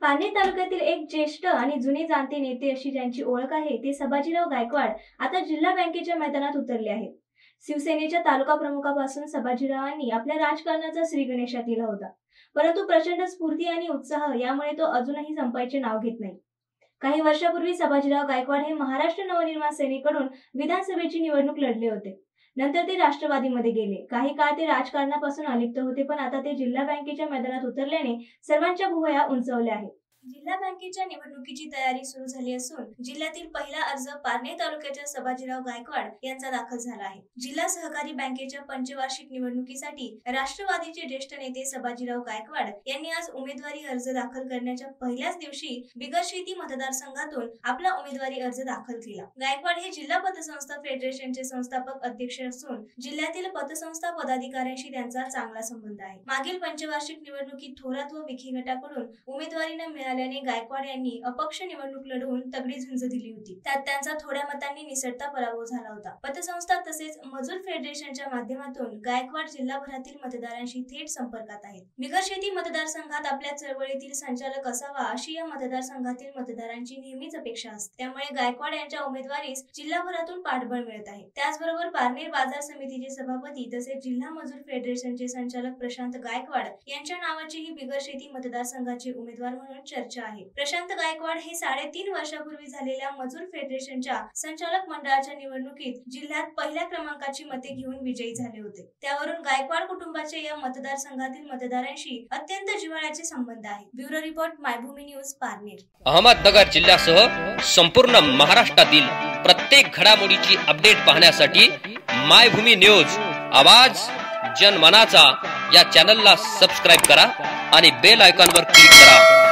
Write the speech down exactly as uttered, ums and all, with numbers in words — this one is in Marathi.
पारनेर तालुक्यातील एक ज्येष्ठ आणि जुने जाणते नेते अशी ज्यांची ओळख आहे ते संभाजीराव गायकवाड आता जिल्हा बँकेच्या मैदानात उतरले आहेत। शिवसेनेच्या तालुका प्रमुखापासून संभाजीरावांनी आपल्या राजकारणाचा श्रीगणेशात दिला होता, परंतु प्रचंड स्फूर्ती आणि उत्साह यामुळे तो अजूनही संपायचे नाव घेत नाही। काही वर्षापूर्वी संभाजीराव गायकवाड हे महाराष्ट्र नवनिर्माण सेनेकडून विधानसभेची निवडणूक लढले होते। नंतर ते राष्ट्रवादीमध्ये गेले। काही काळ ते राजकारणापासून अलिप्त होते, पण आता ते जिल्हा बँकेच्या मैदानात उतरल्याने सर्वांच्या भुवया उंचावल्या आहेत। जिल्हा बँकेच्या निवडणुकीची तयारी सुरू झाली असून जिल्ह्यातील पहिला अर्ज पारनेर तालुक्याच्या संभाजीराव गायकवाड यांचा दाखल झाला आहे। जिल्हा सहकारी बँकेच्या पंचवार्षिक निवडणुकीसाठी राष्ट्रवादीचे ज्येष्ठ नेते संभाजीराव गायकवाड यांनी आज उमेदवारी अर्ज दाखल करण्याच्या पहिल्याच दिवशी बिगरशेती मतदारसंघातून आपला उमेदवारी अर्ज दाखल केला। गायकवाड हे जिल्हा पतसंस्था फेडरेशनचे संस्थापक अध्यक्ष असून जिल्ह्यातील पतसंस्था पदाधिकाऱ्यांशी त्यांचा चांगला संबंध आहे। मागील पंचवार्षिक निवडणुकीत थोरात व विखे गटाकडून उमेदवारी न मिळाल्याने गायकवाड यांनी अपक्ष निवडणूक लढवून तगडी झुंज दिली होती। त्यात त्यांचा थोड्या मतांनी निसटता पराभव झाला होता। पतसंस्था तसेच मजूर फेडरेशनच्या माध्यमातून गायकवाड जिल्हाभरातील मतदारांशी थेट संपर्कात आहेत। बिगरशेती मतदारसंघात आपल्या चळवळीतील संचालक असावा अशी या मतदारसंघातील मतदारांची नेहमीच अपेक्षा असते। त्यामुळे गायकवाड यांच्या उमेदवारीस जिल्हाभरातून पाठबळ मिळत आहे। त्याचबरोबर पारनेर बाजार समितीचे सभापती तसेच जिल्हा मजूर फेडरेशनचे संचालक प्रशांत गायकवाड यांच्या नावाचीही बिगरशेती मतदारसंघाचे उमेदवार म्हणून चर्चा आहे। प्रशांत गायकवाड हे साडेतीन वर्षापूर्वी झालेल्या मजूर फेडरेशनच्या संचालक मंडळाच्या निवडणुकीत जिल्ह्यात पहिल्या क्रमांकाची मते घेऊन विजयी झाले होते। त्यावरून गायकवाड कुटुंबाचे या मतदारसंघातील मतदारांशी अत्यंत जिव्हाळ्याचे संबंध आहेत। Bureau report Maybhumi news Parner. Ahmednagar जिल्ह्यासह संपूर्ण महाराष्ट्रातील प्रत्येक घडामोडीची अपडेट पाहण्यासाठी मायभूमी न्यूज आवाज जनमनाचा या चॅनलला सबस्क्राइब करा आणि बेल आयकॉनवर क्लिक करा।